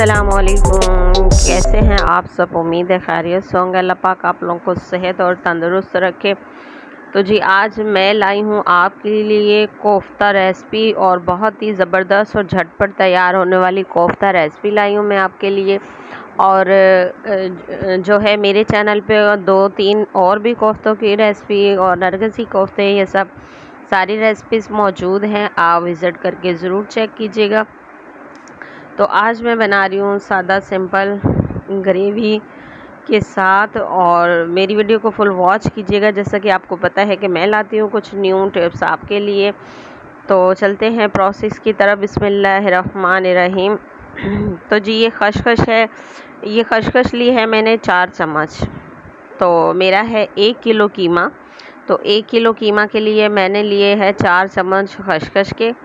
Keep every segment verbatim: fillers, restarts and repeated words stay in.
अस्सलामुअलैकुम, कैसे हैं आप सब। उम्मीद है खैरियत से होंगे। अल्लाह पाक आप लोगों को सेहत और तंदुरुस्त रखे। तो जी आज मैं लाई हूँ आपके लिए कोफ्ता रेसिपी, और बहुत ही ज़बरदस्त और झटपट तैयार होने वाली कोफ्ता रेसिपी लाई हूँ मैं आपके लिए। और जो है मेरे चैनल पे दो तीन और भी कोफ्तों की रेसिपी और नरगिसी कोफ्ते, ये सब सारी रेसिपीज़ मौजूद हैं, आप विज़िट करके ज़रूर चेक कीजिएगा। तो आज मैं बना रही हूँ सादा सिंपल ग्रेवी के साथ, और मेरी वीडियो को फुल वॉच कीजिएगा। जैसा कि आपको पता है कि मैं लाती हूँ कुछ न्यू टिप्स आपके लिए। तो चलते हैं प्रोसेस की तरफ। बिस्मिल्लाहिर्रहमानिर्रहीम। तो जी ये खशखश है, ये खशखश ली है मैंने चार चम्मच। तो मेरा है एक किलो कीमा, तो एक किलो कीमा के लिए मैंने लिए है चार चम्मच खशखश के।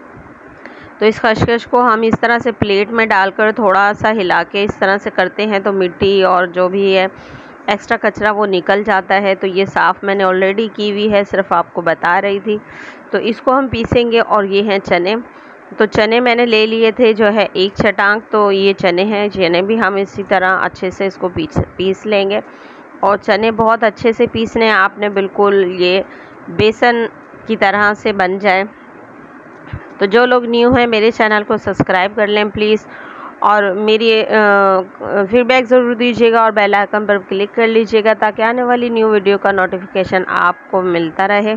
तो इस खशखश को हम इस तरह से प्लेट में डालकर थोड़ा सा हिला के इस तरह से करते हैं तो मिट्टी और जो भी है एक्स्ट्रा कचरा वो निकल जाता है। तो ये साफ़ मैंने ऑलरेडी की हुई है, सिर्फ आपको बता रही थी। तो इसको हम पीसेंगे। और ये हैं चने, तो चने मैंने ले लिए थे जो है एक चटांग। तो ये चने हैं, चने भी हम इसी तरह अच्छे से इसको पीस पीस लेंगे। और चने बहुत अच्छे से पीसने हैं आपने, बिल्कुल ये बेसन की तरह से बन जाए। तो जो लोग न्यू हैं मेरे चैनल को सब्सक्राइब कर लें प्लीज़, और मेरी फीडबैक ज़रूर दीजिएगा और बेल आइकन पर क्लिक कर लीजिएगा ताकि आने वाली न्यू वीडियो का नोटिफिकेशन आपको मिलता रहे।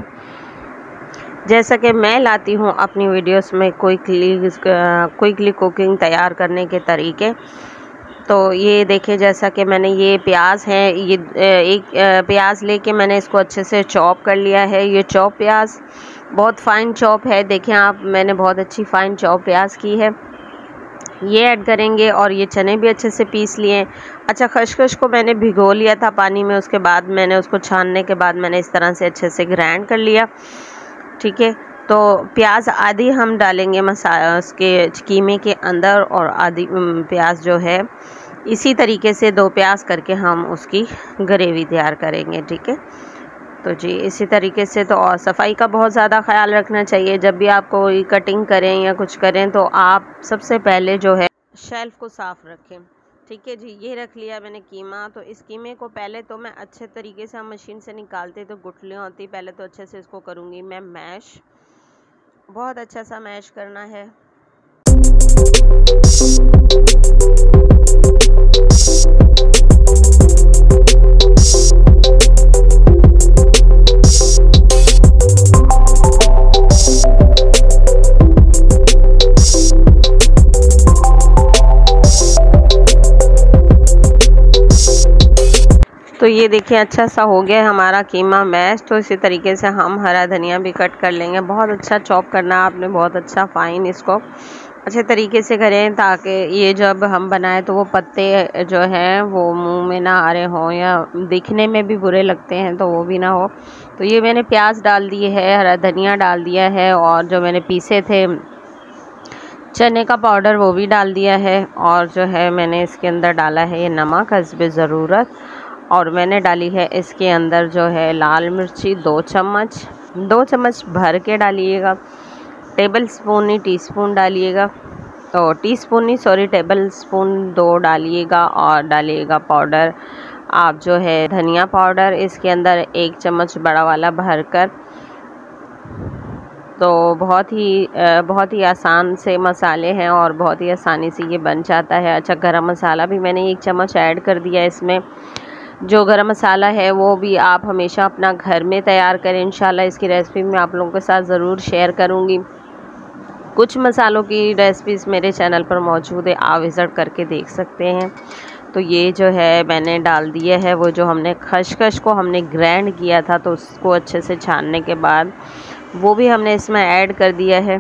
जैसा कि मैं लाती हूँ अपनी वीडियोस में क्विकली क्विकली कुकिंग तैयार करने के तरीके। तो ये देखिए, जैसा कि मैंने ये प्याज है, ये एक प्याज लेके मैंने इसको अच्छे से चॉप कर लिया है। ये चॉप प्याज बहुत फ़ाइन चॉप है, देखें आप, मैंने बहुत अच्छी फ़ाइन चॉप प्याज की है, ये ऐड करेंगे। और ये चने भी अच्छे से पीस लिए। अच्छा, खशखश को मैंने भिगो लिया था पानी में, उसके बाद मैंने उसको छानने के बाद मैंने इस तरह से अच्छे से ग्राइंड कर लिया, ठीक है। तो प्याज आधी हम डालेंगे मसाला उसके कीमे के अंदर, और आधी प्याज जो है इसी तरीके से दो प्याज करके हम उसकी ग्रेवी तैयार करेंगे, ठीक है। तो जी इसी तरीके से। तो और सफाई का बहुत ज़्यादा ख्याल रखना चाहिए जब भी आप कोई कटिंग करें या कुछ करें, तो आप सबसे पहले जो है शेल्फ को साफ़ रखें, ठीक है जी। ये रख लिया मैंने कीमा। तो इस कीमे को पहले तो मैं अच्छे तरीके से, हम मशीन से निकालते तो गुठलियाँ होती, पहले तो अच्छे से इसको करूँगी मैं मैश, बहुत अच्छा सा मैश करना है। तो ये देखिए अच्छा सा हो गया है हमारा कीमा मैश। तो इसी तरीके से हम हरा धनिया भी कट कर लेंगे। बहुत अच्छा चॉप करना है आपने, बहुत अच्छा फाइन इसको अच्छे तरीके से करें ताकि ये जब हम बनाएं तो वो पत्ते जो हैं वो मुंह में ना आ रहे हों या दिखने में भी बुरे लगते हैं तो वो भी ना हो। तो ये मैंने प्याज डाल दिए है, हरा धनिया डाल दिया है, और जो मैंने पीसे थे चने का पाउडर वो भी डाल दिया है। और जो है मैंने इसके अंदर डाला है ये नमक हस्बे ज़रूरत, और मैंने डाली है इसके अंदर जो है लाल मिर्ची दो चम्मच, दो चम्मच भर के डालिएगा। टेबल स्पून नहीं टी स्पून डालिएगा, तो टी स्पून नहीं सॉरी टेबल स्पून दो डालिएगा। और डालिएगा पाउडर आप जो है धनिया पाउडर, इसके अंदर एक चम्मच बड़ा वाला भर कर। तो बहुत ही बहुत ही आसान से मसाले हैं और बहुत ही आसानी से ये बन जाता है। अच्छा, गरम मसाला भी मैंने एक चम्मच ऐड कर दिया इसमें। जो गरम मसाला है वो भी आप हमेशा अपना घर में तैयार करें, इंशाल्लाह इसकी रेसिपी मैं आप लोगों के साथ ज़रूर शेयर करूँगी। कुछ मसालों की रेसिपीज़ मेरे चैनल पर मौजूद है, आप विज़िट करके देख सकते हैं। तो ये जो है मैंने डाल दिया है वो जो हमने खशखश को हमने ग्राइंड किया था, तो उसको अच्छे से छानने के बाद वो भी हमने इसमें ऐड कर दिया है।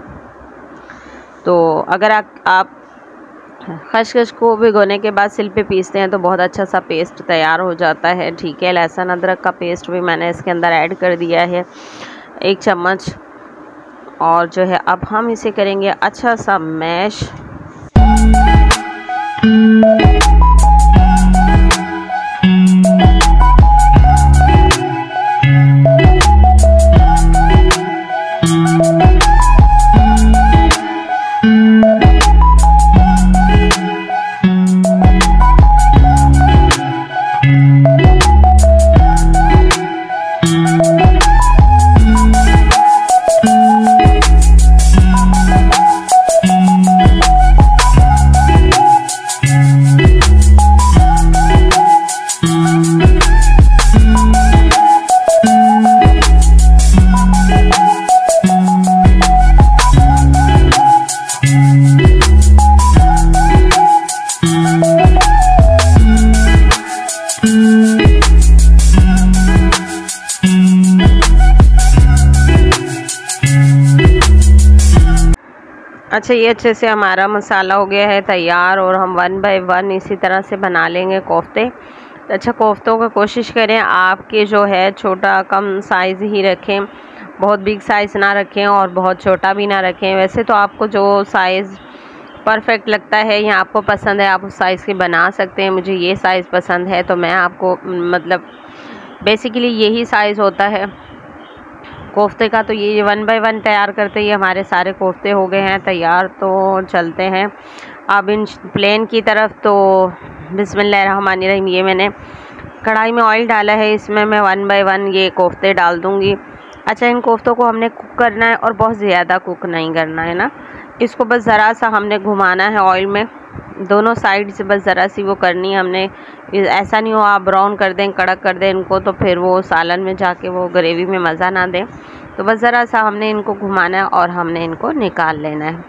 तो अगर आप, आप खशखश को भिगोने के बाद सिल पे पीसते हैं तो बहुत अच्छा सा पेस्ट तैयार हो जाता है, ठीक है। लहसुन अदरक का पेस्ट भी मैंने इसके अंदर ऐड कर दिया है एक चम्मच। और जो है अब हम इसे करेंगे अच्छा सा मैश। अच्छा, ये अच्छे से हमारा मसाला हो गया है तैयार और हम वन बाय वन इसी तरह से बना लेंगे कोफ्ते। तो अच्छा, कोफ्तों का कोशिश करें आपके जो है छोटा कम साइज़ ही रखें, बहुत बिग साइज़ ना रखें और बहुत छोटा भी ना रखें। वैसे तो आपको जो साइज़ परफेक्ट लगता है या आपको पसंद है आप उस साइज़ की बना सकते हैं। मुझे ये साइज़ पसंद है तो मैं आपको मतलब बेसिकली यही साइज़ होता है कोफ्ते का। तो ये वन बाय वन तैयार करते ही हमारे सारे कोफ्ते हो गए हैं तैयार। तो चलते हैं अब इन प्लेन की तरफ। तो बिस्मिल्लाहिर्रहमानिर्रहीम, ये मैंने कढ़ाई में ऑयल डाला है, इसमें मैं वन बाय वन ये कोफ्ते डाल दूँगी। अच्छा, इन कोफ्तों को हमने कुक करना है और बहुत ज़्यादा कुक नहीं करना है ना, इसको बस ज़रा सा हमने घुमाना है ऑयल में, दोनों साइड से बस ज़रा सी वो करनी है हमने। ऐसा नहीं हो आप ब्राउन कर दें, कड़क कर दें इनको, तो फिर वो सालन में जाके वो ग्रेवी में मज़ा ना दें। तो बस ज़रा सा हमने इनको घुमाना है और हमने इनको निकाल लेना है।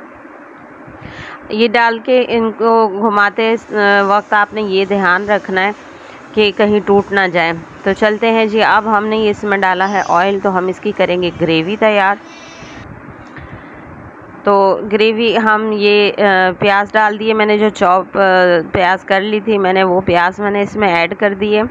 ये डाल के इनको घुमाते वक्त आपने ये ध्यान रखना है कि कहीं टूट ना जाए। तो चलते हैं जी, अब हमने ये इसमें डाला है ऑयल, तो हम इसकी करेंगे ग्रेवी तैयार। तो ग्रेवी हम ये प्याज डाल दिए, मैंने जो चॉप प्याज कर ली थी मैंने, वो प्याज मैंने इसमें ऐड कर दिए।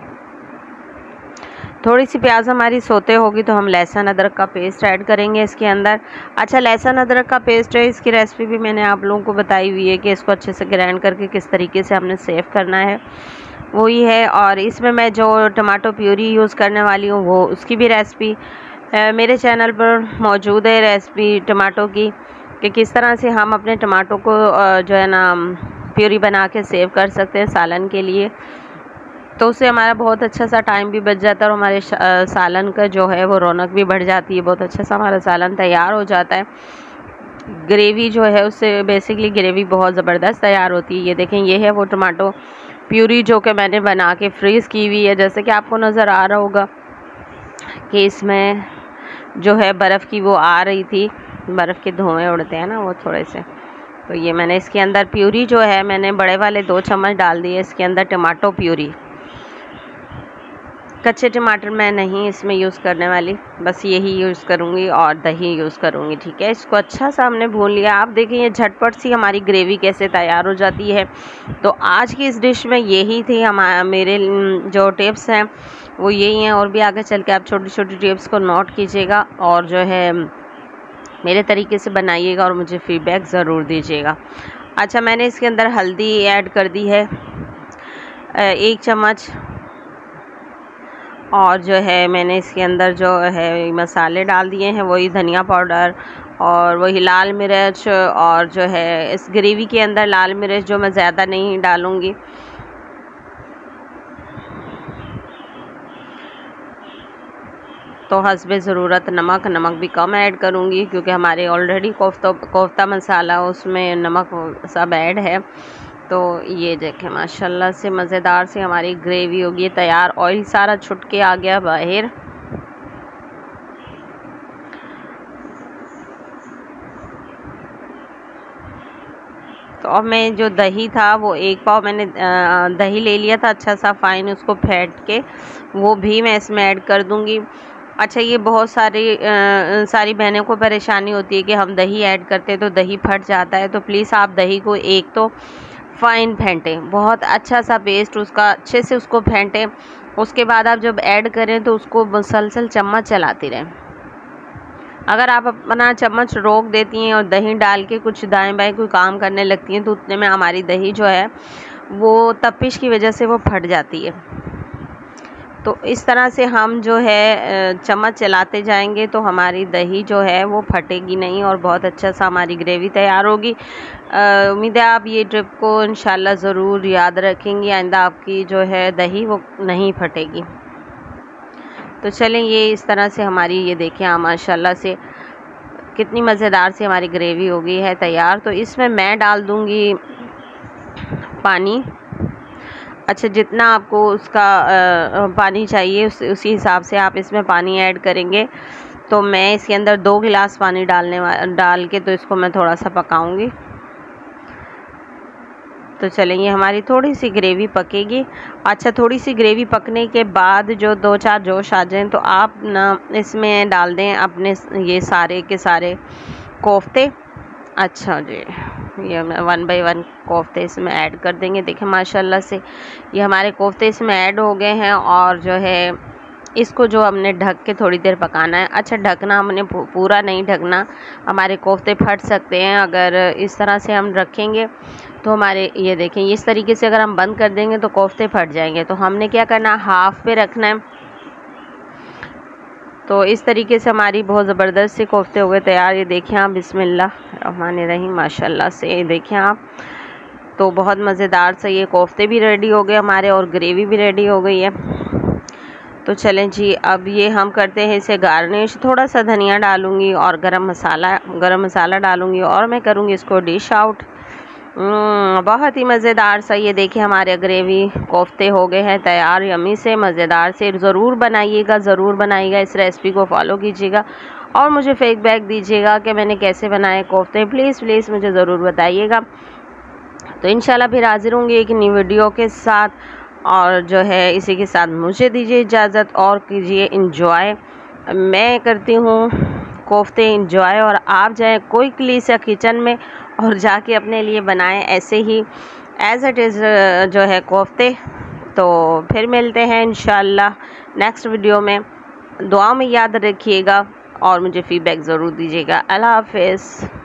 थोड़ी सी प्याज हमारी सोते होगी तो हम लहसुन अदरक का पेस्ट ऐड करेंगे इसके अंदर। अच्छा, लहसुन अदरक का पेस्ट है, इसकी रेसिपी भी मैंने आप लोगों को बताई हुई है कि इसको अच्छे से ग्राइंड करके किस तरीके से हमने सेव करना है, वही है। और इसमें मैं जो टमाटो प्यूरी यूज़ करने वाली हूँ वो उसकी भी रेसिपी मेरे चैनल पर मौजूद है, रेसिपी टमाटो की, कि किस तरह से हम अपने टमाटो को जो है ना प्यूरी बना के सेव कर सकते हैं सालन के लिए। तो उससे हमारा बहुत अच्छा सा टाइम भी बच जाता है और हमारे सालन का जो है वो रौनक भी बढ़ जाती है, बहुत अच्छा सा हमारा सालन तैयार हो जाता है। ग्रेवी जो है उससे बेसिकली ग्रेवी बहुत ज़बरदस्त तैयार होती है। ये देखें, ये है वो टमाटो प्यूरी जो कि मैंने बना के फ्रीज़ की हुई है। जैसे कि आपको नज़र आ रहा होगा कि इसमें जो है बर्फ़ की वो आ रही थी, बर्फ़ के धुएँ उड़ते हैं ना वो थोड़े से। तो ये मैंने इसके अंदर प्यूरी जो है मैंने बड़े वाले दो चम्मच डाल दिए इसके अंदर टमाटो प्यूरी। कच्चे टमाटर मैं नहीं इसमें यूज़ करने वाली, बस यही यूज़ करूँगी और दही यूज़ करूँगी, ठीक है। इसको अच्छा सा हमने भून लिया। आप देखें ये झटपट सी हमारी ग्रेवी कैसे तैयार हो जाती है। तो आज की इस डिश में यही थी हमारे मेरे जो टिप्स हैं वो यही हैं, और भी आगे चल के आप छोटी छोटी टिप्स को नोट कीजिएगा और जो है मेरे तरीके से बनाइएगा और मुझे फीडबैक ज़रूर दीजिएगा। अच्छा, मैंने इसके अंदर हल्दी ऐड कर दी है एक चम्मच, और जो है मैंने इसके अंदर जो है मसाले डाल दिए हैं, वही धनिया पाउडर और वही लाल मिर्च, और जो है इस ग्रेवी के अंदर लाल मिर्च जो मैं ज़्यादा नहीं डालूँगी। तो हस्बे ज़रूरत नमक, नमक भी कम ऐड करूँगी क्योंकि हमारे ऑलरेडी कोफ्ता कोफ्ता मसाला उसमें नमक सब ऐड है। तो ये देखें माशाल्लाह से मज़ेदार से हमारी ग्रेवी होगी तैयार। ऑयल सारा छुट के आ गया बाहर। तो अब मैं जो दही था वो एक पाव मैंने दही ले लिया था अच्छा सा फाइन, उसको फेंट के वो भी मैं इसमें ऐड कर दूंगी। अच्छा, ये बहुत सारी आ, सारी बहनों को परेशानी होती है कि हम दही ऐड करते हैं तो दही फट जाता है। तो प्लीज़ आप दही को एक तो फ़ाइन फेंटें, बहुत अच्छा सा पेस्ट उसका अच्छे से उसको फेंटें। उसके बाद आप जब ऐड करें तो उसको मुसलसल चम्मच चलाती रहें। अगर आप अपना चम्मच रोक देती हैं और दही डाल के कुछ दाएं बाएं कोई काम करने लगती हैं तो उतने में हमारी दही जो है वो तपिश की वजह से वो फट जाती है। तो इस तरह से हम जो है चम्मच चलाते जाएंगे तो हमारी दही जो है वो फटेगी नहीं और बहुत अच्छा सा हमारी ग्रेवी तैयार होगी। उम्मीद है आप ये ट्रिप को इंशाल्लाह ज़रूर याद रखेंगी, आइंदा आपकी जो है दही वो नहीं फटेगी। तो चलें, ये इस तरह से हमारी ये देखें आप माशाल्लाह से कितनी मज़ेदार सी हमारी ग्रेवी हो गई है तैयार। तो इसमें मैं डाल दूँगी पानी। अच्छा, जितना आपको उसका आ, पानी चाहिए उस, उसी हिसाब से आप इसमें पानी ऐड करेंगे। तो मैं इसके अंदर दो गिलास पानी डालने डाल के तो इसको मैं थोड़ा सा पकाऊंगी। तो चलेंगे, हमारी थोड़ी सी ग्रेवी पकेगी। अच्छा, थोड़ी सी ग्रेवी पकने के बाद जो दो चार जोश आ जाएं तो आप ना इसमें डाल दें अपने ये सारे के सारे कोफ्ते। अच्छा जी, ये हम वन बाय वन कोफ्ते इसमें ऐड कर देंगे। देखें माशाल्लाह से ये हमारे कोफ्ते इसमें ऐड हो गए हैं। और जो है इसको जो हमने ढक के थोड़ी देर पकाना है। अच्छा, ढकना हमने पूरा नहीं ढकना, हमारे कोफ्ते फट सकते हैं अगर इस तरह से हम रखेंगे तो हमारे, ये देखें इस तरीके से अगर हम बंद कर देंगे तो कोफ्ते फट जाएंगे। तो हमने क्या करना, हाफ पे रखना है। तो इस तरीके से हमारी बहुत ज़बरदस्त से कोफ्ते हो गए तैयार। ये देखें आप, बिस्मिल्लाह रहमान रहीम, माशाल्लाह से ये देखें आप, तो बहुत मज़ेदार से ये कोफ्ते भी रेडी हो गए हमारे और ग्रेवी भी रेडी हो गई है। तो चलें जी, अब ये हम करते हैं इसे गार्निश। थोड़ा सा धनिया डालूंगी और गरम मसाला गरम मसाला डालूंगी और मैं करूँगी इसको डिश आउट। बहुत ही मज़ेदार सा ये देखिए हमारे ग्रेवी कोफ्ते हो गए हैं तैयार, यमी से मज़ेदार से। ज़रूर बनाइएगा, ज़रूर बनाइएगा, इस रेसिपी को फॉलो कीजिएगा और मुझे फीडबैक दीजिएगा कि मैंने कैसे बनाए कोफ्ते। प्लीज़ प्लीज़ मुझे ज़रूर बताइएगा। तो इंशाल्लाह फिर हाजिर होंगी एक नई वीडियो के साथ। और जो है इसी के साथ मुझे दीजिए इजाज़त और कीजिए इंजॉय। मैं करती हूँ कोफ्ते इंजॉय और आप जाएं कोई क्लीस या किचन में और जाके अपने लिए बनाएं ऐसे ही एज़ इट इज़ जो है कोफ्ते। तो फिर मिलते हैं इंशाल्लाह नेक्स्ट वीडियो में। दुआ में याद रखिएगा और मुझे फीडबैक ज़रूर दीजिएगा। अल्लाह हाफ़िज़।